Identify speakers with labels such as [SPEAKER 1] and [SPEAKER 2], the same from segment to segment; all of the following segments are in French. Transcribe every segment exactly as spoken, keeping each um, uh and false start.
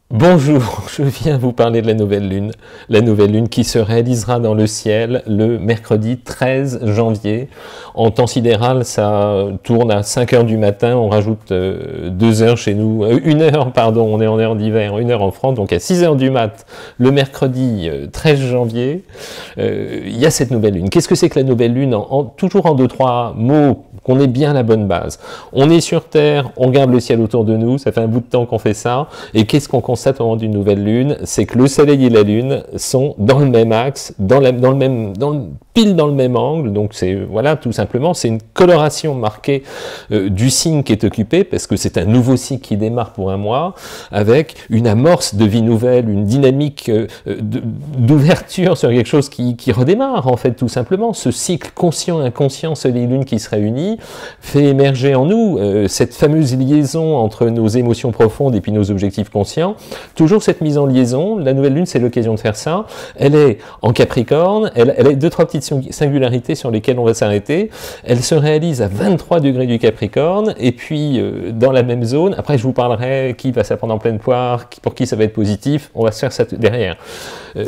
[SPEAKER 1] Bonjour, je viens vous parler de la nouvelle lune, la nouvelle lune qui se réalisera dans le ciel le mercredi treize janvier. En temps sidéral, ça tourne à cinq heures du matin, on rajoute euh, deux heures chez nous, euh, une heure, pardon, on est en heure d'hiver, une heure en France, donc à six heures du mat, le mercredi euh, treize janvier, euh, il y a cette nouvelle lune. Qu'est-ce que c'est que la nouvelle lune? en, en, Toujours en deux, trois mots, qu'on ait bien la bonne base. On est sur Terre, on regarde le ciel autour de nous, ça fait un bout de temps qu'on fait ça, et qu'est-ce qu'on constate au moment d'une nouvelle lune? C'est que le soleil et la lune sont dans le même axe, dans, la, dans le même, dans le, pile dans le même angle, donc c'est, voilà, tout simplement, c'est une coloration marquée euh, du signe qui est occupé, parce que c'est un nouveau cycle qui démarre pour un mois, avec une amorce de vie nouvelle, une dynamique euh, d'ouverture sur quelque chose qui, qui redémarre, en fait, tout simplement. Ce cycle conscient-inconscient, soleil-lune qui se réunit, fait émerger en nous euh, cette fameuse liaison entre nos émotions profondes et puis nos objectifs conscients. Toujours cette mise en liaison, la nouvelle lune c'est l'occasion de faire ça. Elle est en Capricorne, elle, elle a deux, trois petites singularités sur lesquelles on va s'arrêter. Elle se réalise à vingt-trois degrés du Capricorne, et puis euh, dans la même zone, après je vous parlerai qui va s'apprendre en pleine poire, pour qui ça va être positif, on va se faire ça derrière. Euh,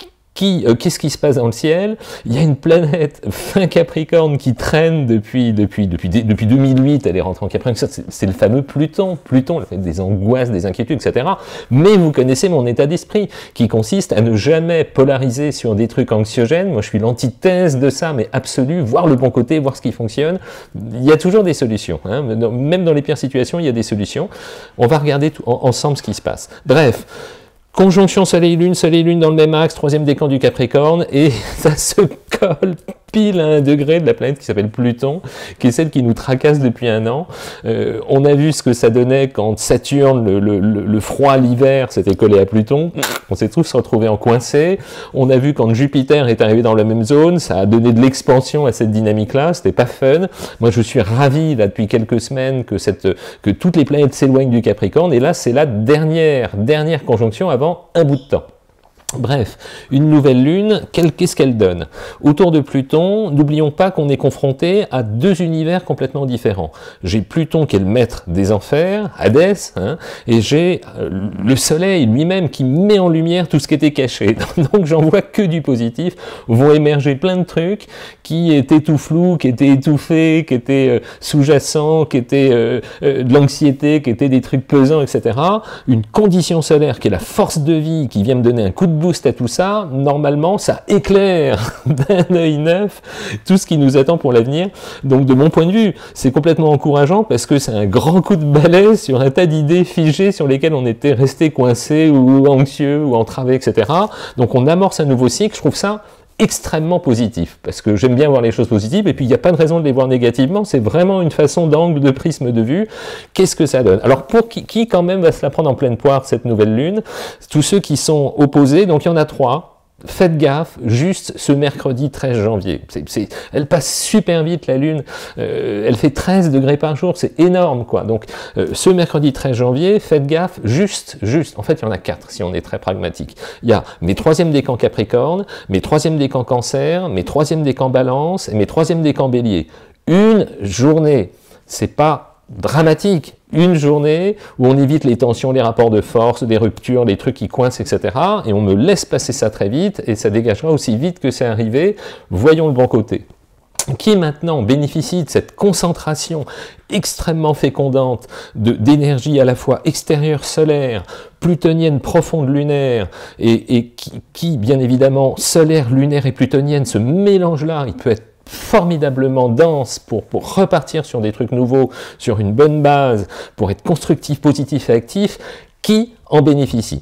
[SPEAKER 1] Euh, Qu'est-ce qui se passe dans le ciel? Il y a une planète fin Capricorne qui traîne depuis, depuis, depuis, depuis deux mille huit, elle est rentrée en Capricorne, c'est le fameux Pluton. Pluton, il fait des angoisses, des inquiétudes, et cetera. Mais vous connaissez mon état d'esprit, qui consiste à ne jamais polariser sur des trucs anxiogènes. Moi, je suis l'antithèse de ça, mais absolue, voir le bon côté, voir ce qui fonctionne. Il y a toujours des solutions, hein. Même dans les pires situations, il y a des solutions. On va regarder tout, en, ensemble ce qui se passe. Bref. Conjonction Soleil-Lune, Soleil-Lune dans le même axe, troisième décan du Capricorne, et ça se colle pile à un degré de la planète qui s'appelle Pluton, qui est celle qui nous tracasse depuis un an. Euh, on a vu ce que ça donnait quand Saturne, le, le, le froid l'hiver, s'était collé à Pluton. On s'est tous retrouvés en coincés. On a vu quand Jupiter est arrivé dans la même zone, ça a donné de l'expansion à cette dynamique-là, c'était pas fun. Moi, je suis ravi, là, depuis quelques semaines, que, cette, que toutes les planètes s'éloignent du Capricorne, et là, c'est la dernière, dernière conjonction avant un bout de temps. Bref, une nouvelle lune, qu'est-ce qu'elle donne? Autour de Pluton, n'oublions pas qu'on est confronté à deux univers complètement différents. J'ai Pluton qui est le maître des enfers, Hadès, hein, et j'ai euh, le Soleil lui-même qui met en lumière tout ce qui était caché. Donc j'en vois que du positif, vont émerger plein de trucs qui étaient tout flous, qui étaient étouffés, qui étaient euh, sous-jacents, qui étaient euh, euh, de l'anxiété, qui étaient des trucs pesants, et cetera. Une condition solaire qui est la force de vie, qui vient me donner un coup de boost à tout ça, normalement, ça éclaire d'un œil neuf tout ce qui nous attend pour l'avenir. Donc, de mon point de vue, c'est complètement encourageant parce que c'est un grand coup de balai sur un tas d'idées figées sur lesquelles on était resté coincé ou anxieux ou entravé, et cetera. Donc, on amorce un nouveau cycle. Je trouve ça extrêmement positif, parce que j'aime bien voir les choses positives, et puis il n'y a pas de raison de les voir négativement, c'est vraiment une façon d'angle, de prisme de vue. Qu'est-ce que ça donne? Alors pour qui, qui quand même va se la prendre en pleine poire, cette nouvelle lune? Tous ceux qui sont opposés, donc il y en a trois. Faites gaffe, juste ce mercredi treize janvier. C'est, c'est, elle passe super vite la lune, euh, elle fait treize degrés par jour, c'est énorme quoi. Donc euh, ce mercredi treize janvier, faites gaffe, juste, juste, en fait il y en a quatre si on est très pragmatique. Il y a mes troisième décans Capricorne, mes troisième décans Cancer, mes troisième décans Balance et mes troisième décans Bélier. Une journée, c'est pas dramatique, une journée où on évite les tensions, les rapports de force, des ruptures, les trucs qui coincent, et cetera. Et on me laisse passer ça très vite, et ça dégagera aussi vite que c'est arrivé. Voyons le bon côté. Qui maintenant bénéficie de cette concentration extrêmement fécondante d'énergie à la fois extérieure solaire, plutonienne profonde lunaire, et, et qui, qui, bien évidemment, solaire, lunaire et plutonienne, ce mélange-là, il peut être formidablement dense pour, pour repartir sur des trucs nouveaux, sur une bonne base, pour être constructif, positif et actif, qui en bénéficie?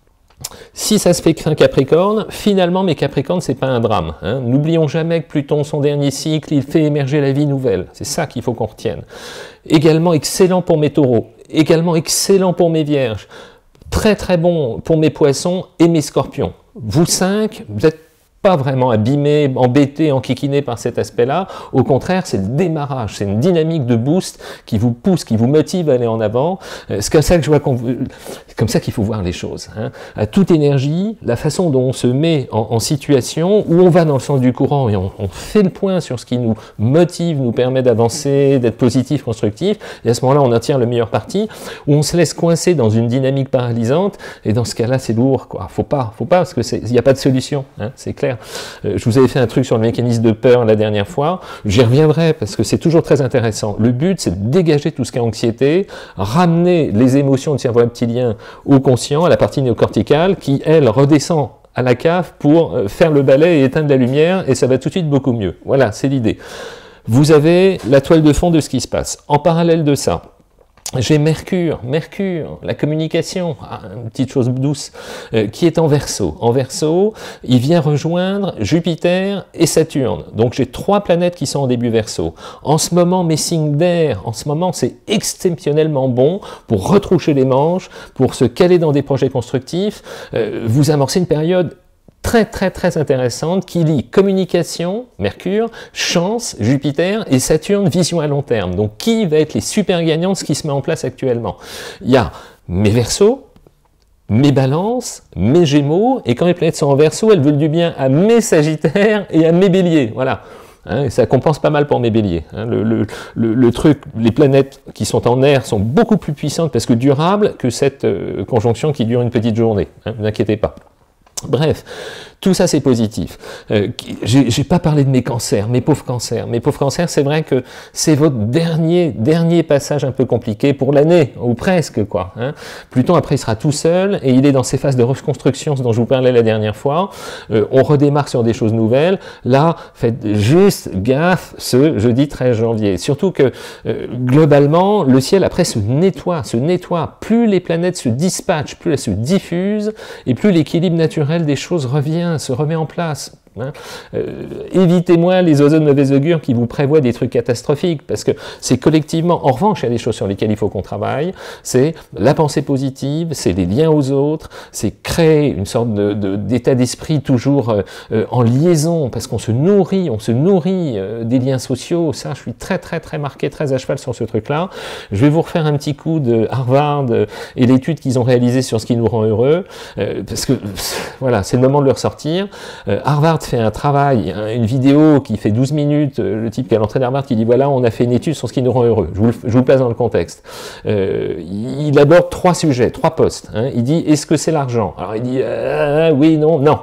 [SPEAKER 1] Si ça se fait qu'un Capricorne, finalement, mes Capricornes, c'est pas un drame. Hein. N'oublions jamais que Pluton, son dernier cycle, il fait émerger la vie nouvelle. C'est ça qu'il faut qu'on retienne. Également excellent pour mes taureaux, également excellent pour mes vierges, très très bon pour mes poissons et mes scorpions. Vous cinq, vous êtes pas vraiment abîmé, embêté, enquiquiné par cet aspect-là. Au contraire, c'est le démarrage, c'est une dynamique de boost qui vous pousse, qui vous motive à aller en avant. C'est comme ça que je vois qu'on, c'est comme ça qu'il faut voir les choses. Hein. À toute énergie, la façon dont on se met en, en situation où on va dans le sens du courant et on, on fait le point sur ce qui nous motive, nous permet d'avancer, d'être positif, constructif, et à ce moment-là, on en tire le meilleur parti, où on se laisse coincer dans une dynamique paralysante, et dans ce cas-là, c'est lourd, quoi. Faut pas, faut pas, parce que il n'y a pas de solution, hein, c'est clair. Euh, je vous avais fait un truc sur le mécanisme de peur la dernière fois, j'y reviendrai parce que c'est toujours très intéressant. Le but, c'est de dégager tout ce qui est anxiété, ramener les émotions du cerveau reptilien au conscient, à la partie néocorticale, qui, elle, redescend à la cave pour faire le balai et éteindre la lumière, et ça va tout de suite beaucoup mieux. Voilà, c'est l'idée. Vous avez la toile de fond de ce qui se passe. En parallèle de ça, j'ai Mercure, Mercure, la communication, ah, une petite chose douce, euh, qui est en Verseau. En Verseau, il vient rejoindre Jupiter et Saturne. Donc j'ai trois planètes qui sont en début Verseau. En ce moment, mes signes d'air, en ce moment, c'est exceptionnellement bon pour retroucher les manches, pour se caler dans des projets constructifs. Euh, vous amorcez une période très très très intéressante qui lie communication, Mercure, chance, Jupiter, et Saturne, vision à long terme. Donc qui va être les super gagnants de ce qui se met en place actuellement? Il y a mes Verseaux, mes Balances, mes Gémeaux, et quand les planètes sont en Verseau, elles veulent du bien à mes Sagittaires et à mes Béliers. Voilà. Hein, et ça compense pas mal pour mes béliers. Hein, le, le, le, le truc, les planètes qui sont en air sont beaucoup plus puissantes parce que durables que cette euh, conjonction qui dure une petite journée. Hein, ne vous inquiétez pas. Bref, tout ça c'est positif. Euh, j'ai pas parlé de mes cancers, mes pauvres cancers. Mes pauvres cancers, c'est vrai que c'est votre dernier dernier passage un peu compliqué pour l'année, ou presque quoi. Hein. Pluton après il sera tout seul et il est dans ces phases de reconstruction dont je vous parlais la dernière fois. Euh, on redémarre sur des choses nouvelles. Là, faites juste gaffe ce jeudi treize janvier. Surtout que euh, globalement, le ciel après se nettoie, se nettoie. Plus les planètes se dispatchent, plus elles se diffusent et plus l'équilibre naturel des choses revient, se remet en place. Hein. Euh, évitez-moi les oiseaux de mauvais augure qui vous prévoient des trucs catastrophiques, parce que c'est collectivement, en revanche, il y a des choses sur lesquelles il faut qu'on travaille, c'est la pensée positive, c'est les liens aux autres, c'est créer une sorte de, de, d'état d'esprit toujours euh, euh, en liaison, parce qu'on se nourrit, on se nourrit euh, des liens sociaux. Ça, je suis très très très marqué, très à cheval sur ce truc-là. Je vais vous refaire un petit coup de Harvard euh, et l'étude qu'ils ont réalisée sur ce qui nous rend heureux, euh, parce que voilà, c'est le moment de le ressortir. Euh, Harvard fait un travail, une vidéo qui fait douze minutes, le type qui est à l'entrée d'Harvard qui dit voilà, on a fait une étude sur ce qui nous rend heureux. Je vous, je vous le place dans le contexte. Euh, il aborde trois sujets, trois postes. Hein. Il dit est-ce que c'est l'argent? Alors il dit euh, oui, non, non.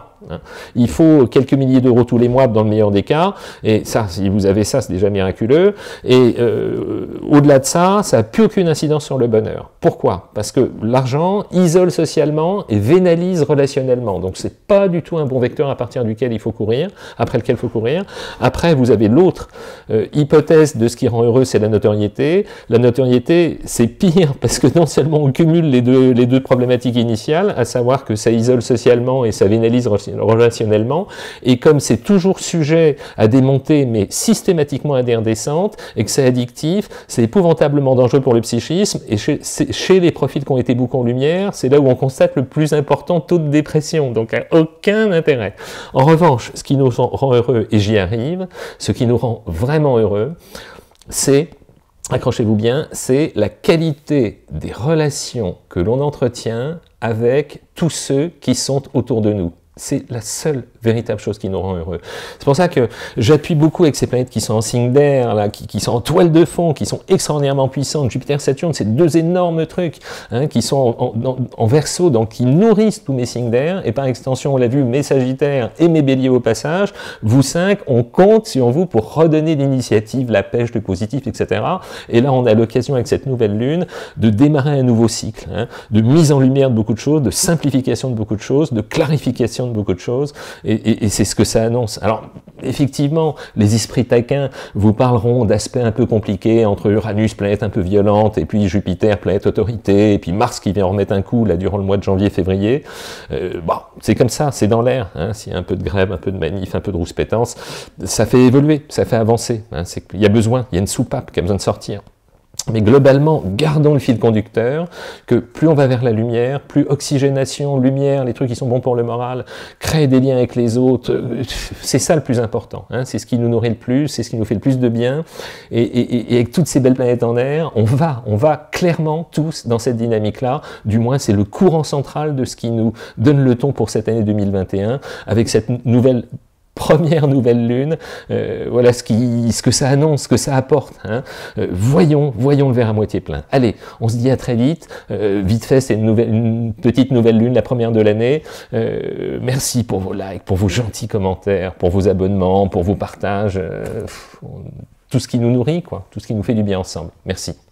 [SPEAKER 1] Il faut quelques milliers d'euros tous les mois dans le meilleur des cas, et ça, si vous avez ça, c'est déjà miraculeux, et euh, au-delà de ça, ça n'a plus aucune incidence sur le bonheur. Pourquoi? Parce que l'argent isole socialement et vénalise relationnellement, donc c'est pas du tout un bon vecteur à partir duquel il faut courir, après lequel il faut courir. Après, vous avez l'autre euh, hypothèse de ce qui rend heureux, c'est la notoriété. La notoriété, c'est pire, parce que non seulement on cumule les deux, les deux problématiques initiales, à savoir que ça isole socialement et ça vénalise relationnellement, et comme c'est toujours sujet à des montées, mais systématiquement à des redescentes, et que c'est addictif, c'est épouvantablement dangereux pour le psychisme, et chez, chez les profils qui ont été beaucoup en lumière, c'est là où on constate le plus important taux de dépression, donc aucun intérêt. En revanche, ce qui nous rend heureux, et j'y arrive, ce qui nous rend vraiment heureux, c'est, accrochez-vous bien, c'est la qualité des relations que l'on entretient avec tous ceux qui sont autour de nous. C'est la seule véritable chose qui nous rend heureux. C'est pour ça que j'appuie beaucoup avec ces planètes qui sont en signe d'air, là, qui, qui sont en toile de fond, qui sont extraordinairement puissantes. Jupiter, Saturne, c'est deux énormes trucs hein, qui sont en, en, en Verseau, donc qui nourrissent tous mes signes d'air, et par extension, on l'a vu, mes Sagittaires et mes Béliers au passage. Vous cinq, on compte sur vous pour redonner l'initiative, la pêche, le positif, et cetera. Et là, on a l'occasion avec cette nouvelle lune de démarrer un nouveau cycle, hein, de mise en lumière de beaucoup de choses, de simplification de beaucoup de choses, de clarification de beaucoup de choses. Et, et, et c'est ce que ça annonce. Alors, effectivement, les esprits taquins vous parleront d'aspects un peu compliqués entre Uranus, planète un peu violente, et puis Jupiter, planète autorité, et puis Mars qui vient remettre un coup là durant le mois de janvier-février. Euh, bon, c'est comme ça, c'est dans l'air. Hein, s'il y a un peu de grève, un peu de manif, un peu de rouspétance, ça fait évoluer, ça fait avancer. Hein, il y a besoin, il y a une soupape qui a besoin de sortir. Mais globalement, gardons le fil conducteur, que plus on va vers la lumière, plus oxygénation, lumière, les trucs qui sont bons pour le moral, créer des liens avec les autres, c'est ça le plus important. Hein, c'est ce qui nous nourrit le plus, c'est ce qui nous fait le plus de bien. Et, et, et avec toutes ces belles planètes en air, on va, on va clairement tous dans cette dynamique-là. Du moins, c'est le courant central de ce qui nous donne le ton pour cette année deux mille vingt et un, avec cette nouvelle première nouvelle lune, euh, voilà ce, qui, ce que ça annonce, ce que ça apporte. Hein. Euh, voyons, voyons le verre à moitié plein. Allez, on se dit à très vite. Euh, vite fait, c'est une, nouvelle, une petite nouvelle lune, la première de l'année. Euh, merci pour vos likes, pour vos gentils commentaires, pour vos abonnements, pour vos partages. Euh, tout ce qui nous nourrit, quoi, tout ce qui nous fait du bien ensemble. Merci.